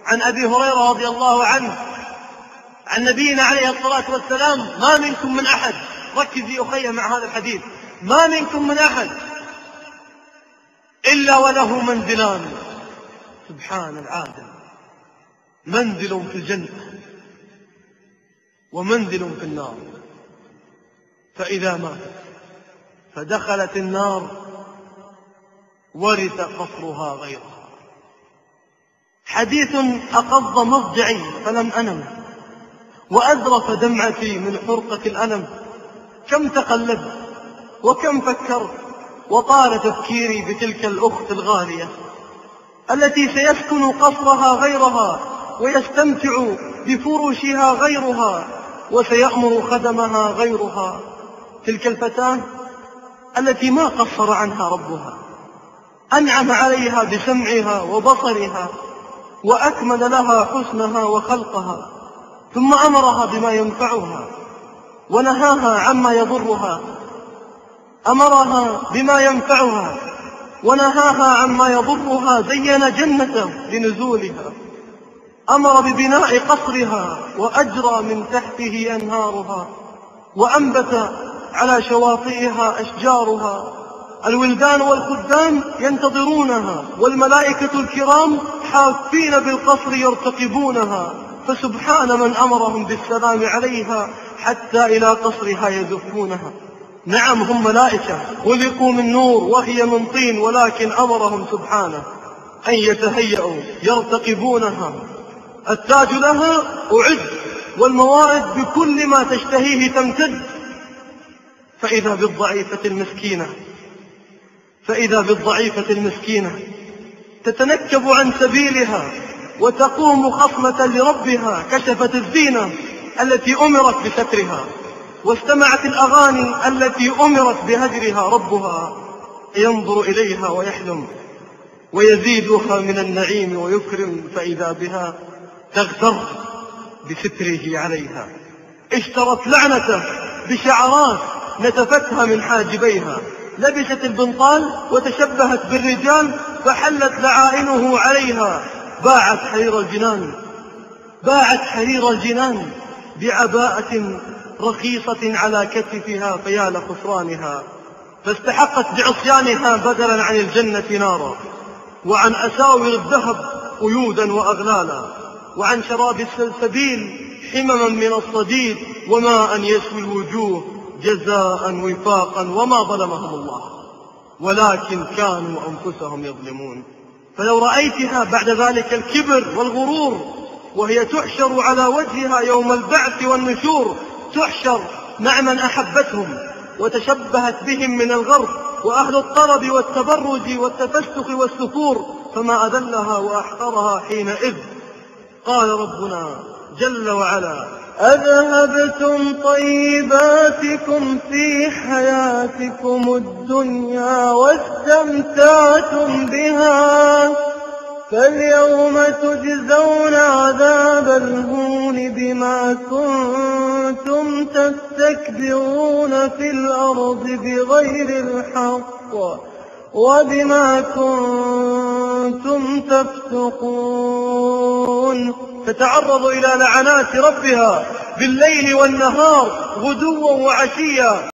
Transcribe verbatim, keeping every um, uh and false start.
عن أبي هريرة رضي الله عنه عن نبينا عليه الصلاة والسلام: ما منكم من أحد، ركز يا أخي مع هذا الحديث، ما منكم من أحد إلا وله منزلان. سبحان العادل، منزل في الجنة ومنزل في النار، فإذا ماتت فدخلت النار ورث قصرها غيرها. حديث أقض مضجعي فلم أنم، وأذرف دمعتي من حرقة الألم. كم تقلبت وكم فكرت، وطال تفكيري بتلك الأخت الغالية التي سيسكن قصرها غيرها، ويستمتع بفرشها غيرها، وسيأمر خدمها غيرها. تلك الفتاة التي ما قصر عنها ربها، أنعم عليها بسمعها وبصرها، وأكمل لها حسنها وخلقها، ثم أمرها بما ينفعها ونهاها عما يضرها. أمرها بما ينفعها ونهاها عما يضرها، زين جنته لنزولها، أمر ببناء قصرها وأجرى من تحته أنهارها، وأنبت على شواطئها أشجارها. الولدان والخدام ينتظرونها، والملائكة الكرام حافين بالقصر يرتقبونها، فسبحان من أمرهم بالسلام عليها حتى إلى قصرها يزفونها. نعم، هم ملائكة خلقوا من نور وهي من طين، ولكن أمرهم سبحانه أن يتهيئوا يرتقبونها. التاج لها أعد، والموارد بكل ما تشتهيه تمتد. فإذا بالضعيفة المسكينة فإذا بالضعيفة المسكينة تتنكب عن سبيلها وتقوم خصمة لربها. كشفت الزينة التي أمرت بسترها، واستمعت الأغاني التي أمرت بهجرها. ربها ينظر إليها ويحلم، ويزيدها من النعيم ويكرم، فإذا بها تغتر بستره عليها. اشترت لعنته بشعرات نتفتها من حاجبيها، لبست البنطال وتشبهت بالرجال، فحلت لعائنه عليها. باعت حرير الجنان باعت حرير الجنان بعباءة رخيصة على كتفها، فيا لخسرانها. فاستحقت بعصيانها بدلا عن الجنة نارا، وعن أساور الذهب قيودا وأغلالا، وعن شراب السلسبيل حمما من الصديد، وماء يسوي الوجوه جزاء وفاقا. وما ظلمهم الله، ولكن كانوا أنفسهم يظلمون. فلو رأيتها بعد ذلك الكبر والغرور وهي تحشر على وجهها يوم البعث والنشور، تحشر مع من أحبتهم وتشبهت بهم من الغرب وأهل الطرب والتبرج والتفسخ والسفور، فما أذلها وأحقرها حينئذ. قال ربنا جل وعلا: أذهبتم طيباتكم في حياتكم الدنيا واستمتعتم بها، فاليوم تجزون عذاب الهون بما كنتم تستكبرون في الأرض بغير الحق وبما كنتم تفسقون. تتعرض إلى لعنات ربها بالليل والنهار غدوا وعشيا.